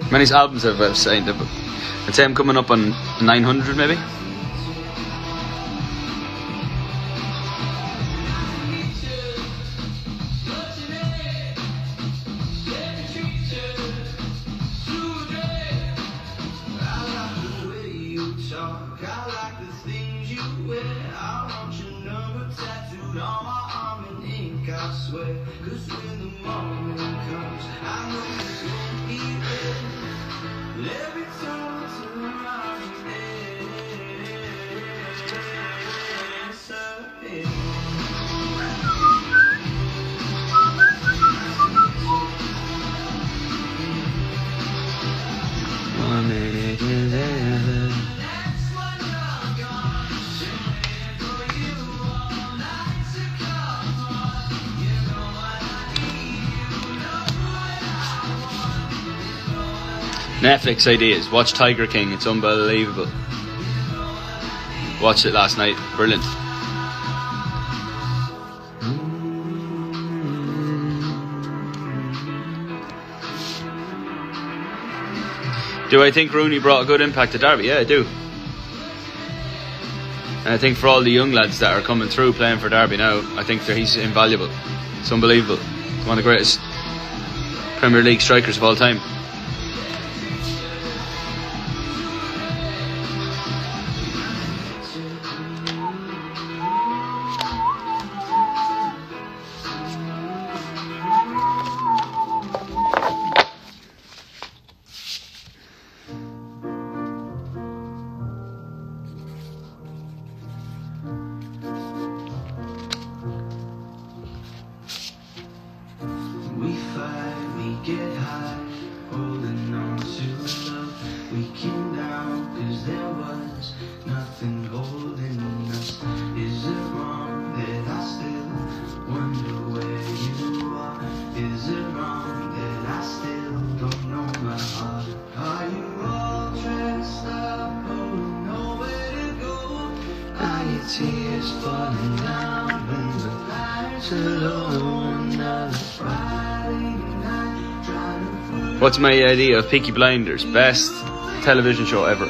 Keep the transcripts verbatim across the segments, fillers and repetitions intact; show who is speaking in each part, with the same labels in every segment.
Speaker 1: Many albums have uh, signed up. I'd say I'm coming up on nine hundred maybe. Netflix ideas. Watch Tiger King. It's unbelievable. Watched it last night. Brilliant. Do I think Rooney brought a good impact to Derby? Yeah, I do. And I think for all the young lads that are coming through playing for Derby now, I think that he's invaluable. It's unbelievable. He's one of the greatest Premier League strikers of all time. What's my idea of Peaky Blinders? Best television show ever.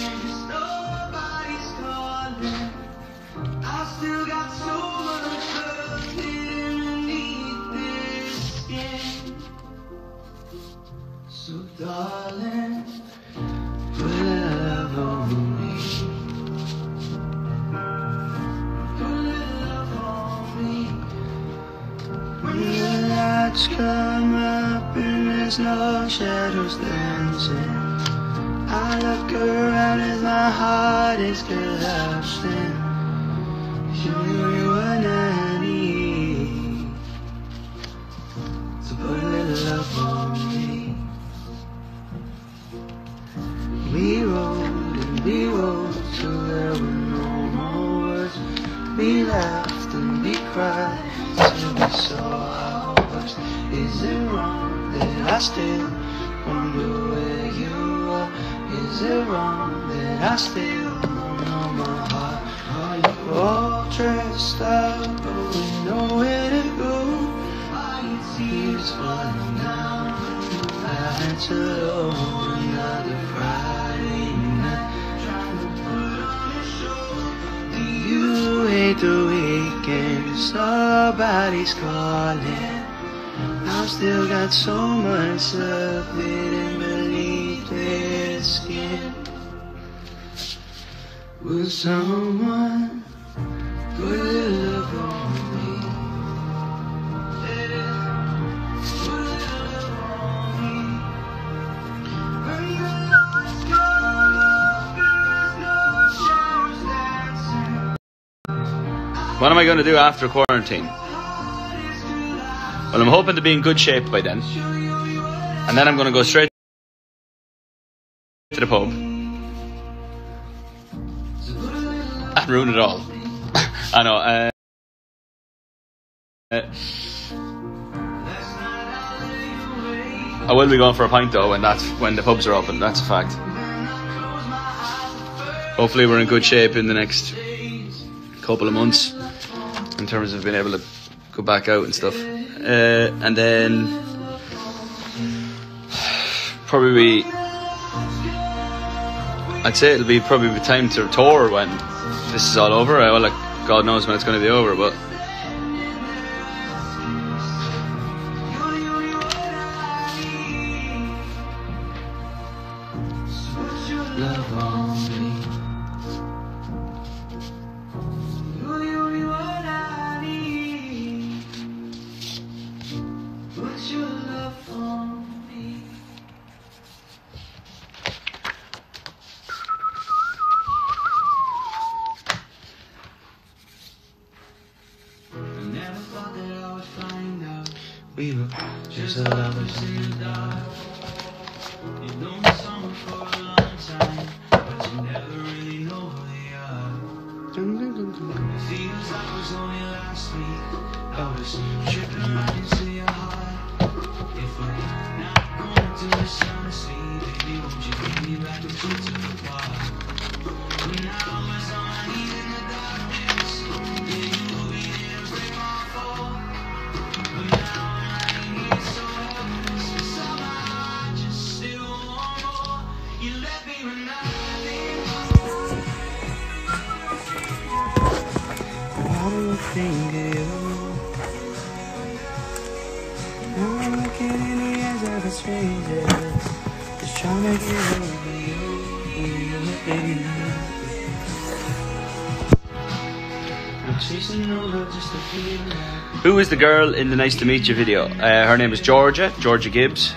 Speaker 2: Come up and there's no shadows dancing. I look around as my heart is collapsing. Show you what I need. So put a little love on me. We rode and we rode till there were no more words. We laughed and we cried till we saw. Is it wrong that I still wonder where you are? Is it wrong that I still don't know my heart? Are you all dressed up, but we know where to go? Are your tears falling down the nights alone? Another Friday night, trying to put on a show. Do you hate the weekends? Nobody's calling. I've still got so much love hidden beneath this skin. Will someone put a little love on me? Put a little love on me. When the lights come up and there's no shadows dancing.
Speaker 1: What am I going to do after quarantine? Well, I'm hoping to be in good shape by then. And then I'm going to go straight to the pub. And ruin it all. I know. Uh, uh, I will be going for a pint though when, that's, when the pubs are open. That's a fact. Hopefully we're in good shape in the next couple of months in terms of being able to go back out and stuff. Uh, and then probably be, I'd say it'll be probably be time to tour when this is all over. Well, like, God knows when it's going to be over, but
Speaker 2: love on me. What's your love on me? I never thought that I would find out we were just lovers in the dark. You've known someone for a long time, but you never really know who they are. It feels like it was only last week I was tripping right into your heart. If we're not going to this honestly, baby, won't you give me back the foot to the bar? When I was on my knees in the darkness, yeah, you will be there to break my fall. But now I'm lying here so helpless, and somehow I just still want more. You left me when I did. Why do you think of you? Now I'm looking in the eyes of a stranger, just trying to get over you, baby. I'm chasing over just to feel like.
Speaker 1: who is the girl in the Nice to Meet You video? Uh, her name is Georgia, Georgia Gibbs.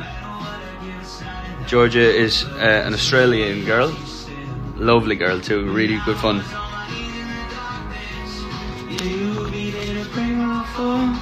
Speaker 1: Georgia is uh, an Australian girl. Lovely girl too, really good fun.
Speaker 2: Yeah, you'll be there to break my fall.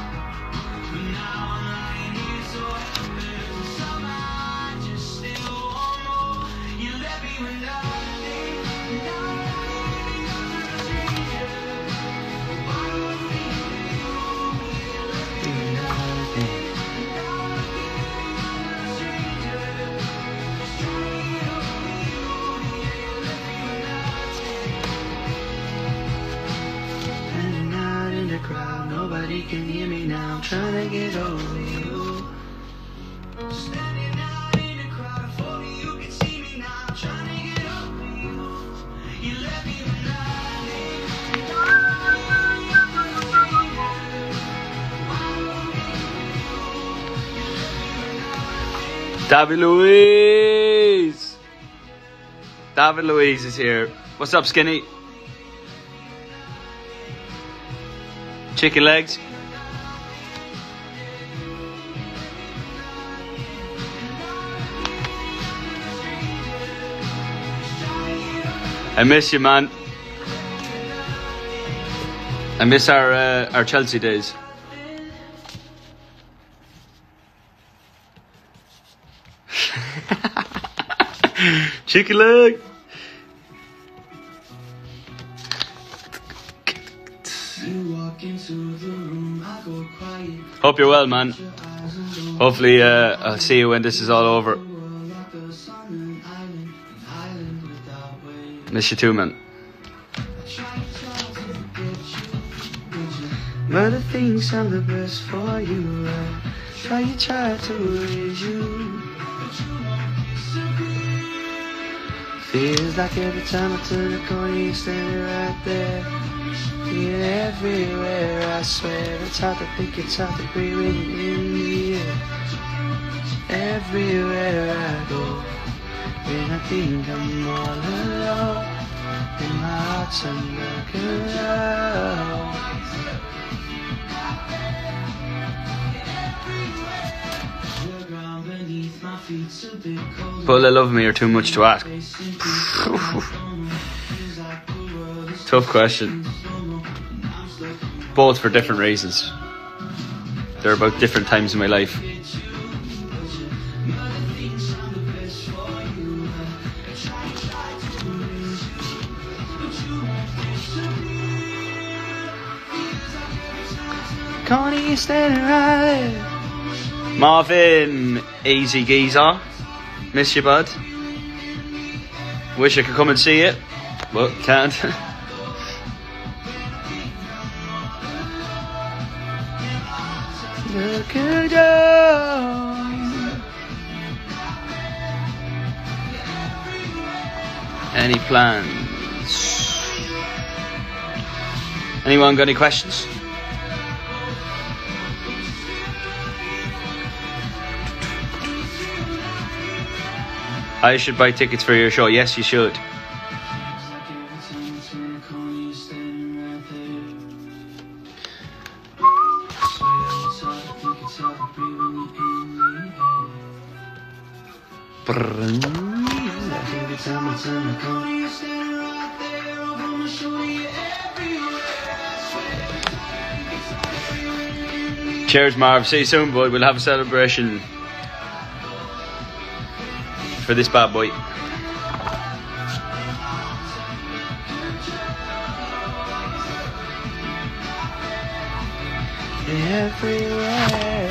Speaker 2: Crowd, nobody can hear me now. I'm trying to get over you. Standing out in the crowd, if only you can see me now. I'm trying to get over you. You left me when I did.
Speaker 1: David Louise! David Louise is here. What's up, Skinny? Chicken legs. I miss you, man. I miss our uh, our Chelsea days. Chicken leg. Hope you're well, man. Hopefully uh, I'll see you when this is all over. Miss you too, man.
Speaker 2: Mother thinks I'm the best for you. I try you try to raise you. Feels like every time I turn the corner you're standing right there. You're everywhere, I swear. It's hard to think, it's hard to breathe when you're in the air. Everywhere I go, when I think I'm all alone, and my heart's under control.
Speaker 1: Will they love me or too much to ask? Tough question. Both for different reasons. They're about different times in my life.
Speaker 2: Connie standing right there.
Speaker 1: Marvin, easy geezer. Miss you, bud. Wish I could come and see it, but can't.
Speaker 2: Look at you.
Speaker 1: Any plans? Anyone got any questions? I should buy tickets for your show. Yes, you should. Cheers, Marv. See you soon, bud. We'll have a celebration for this bad boy.
Speaker 2: Everywhere.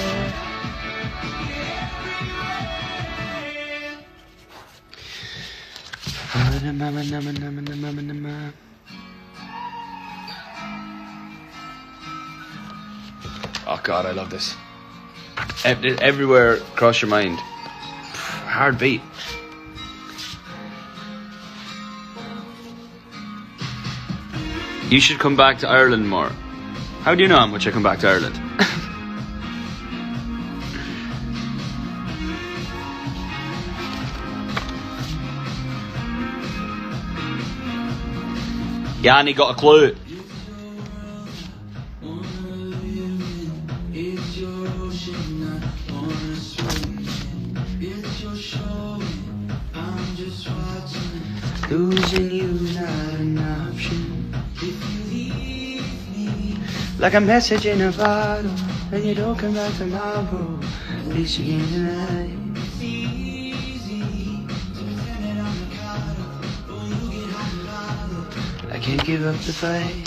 Speaker 1: Oh God, I love this. Everywhere Cross Your Mind. Hard beat. You should come back to Ireland more. How do you know how much I come back to Ireland? Yanni got a clue.
Speaker 2: Losing you not an option. Like a message in a bottle, and you don't come back tomorrow. At least you can tonight. I can't give up the fight.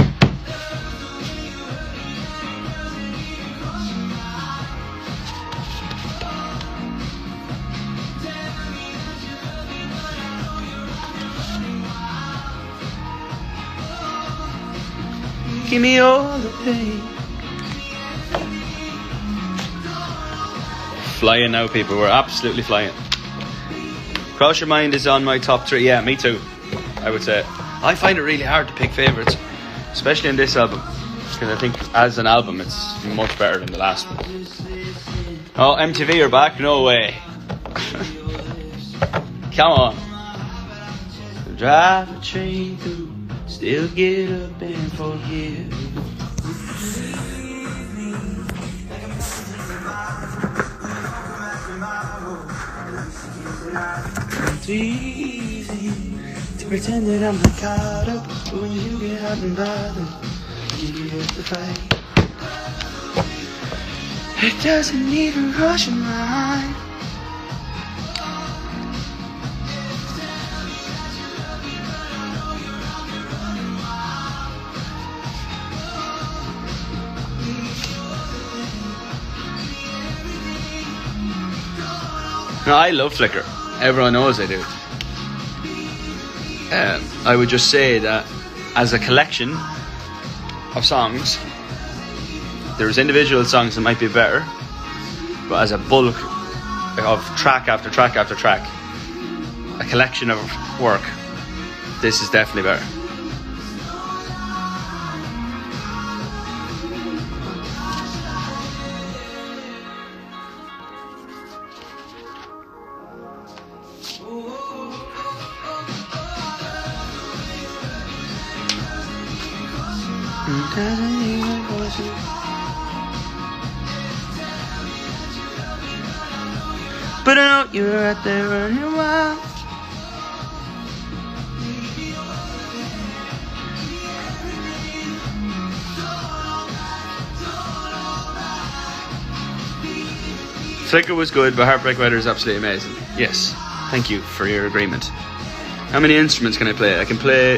Speaker 2: Give me all the pain.
Speaker 1: Flying now, people. We're absolutely flying. Cross Your Mind is on my top three. Yeah, me too, I would say. I find it really hard to pick favourites, especially in this album, because I think as an album it's much better than the last one. Oh, M T V are back? No way. Come on.
Speaker 2: Drive a train through, still get up and forgive. It's easy to pretend that I'm not caught up, but when you get hot and bothered, you get the fight. It doesn't even rush your mind.
Speaker 1: No, I love Flickr. Everyone knows I do. Um, I would just say that as a collection of songs, there's individual songs that might be better, but as a bulk of track after track after track, a collection of work, this is definitely better.
Speaker 2: But I know you're out there running wild.
Speaker 1: Flickr was good, but Heartbreak Weather is absolutely amazing. Yes, thank you for your agreement. How many instruments can I play? I can play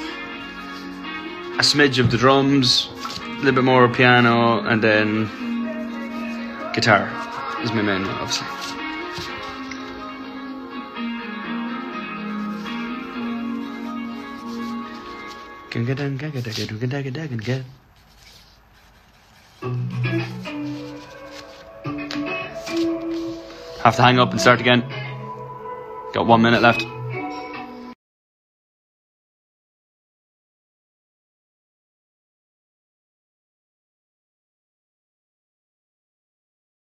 Speaker 1: a smidge of the drums, a little bit more piano, and then guitar is my main one, obviously. Have to hang up and start again. Got one minute left.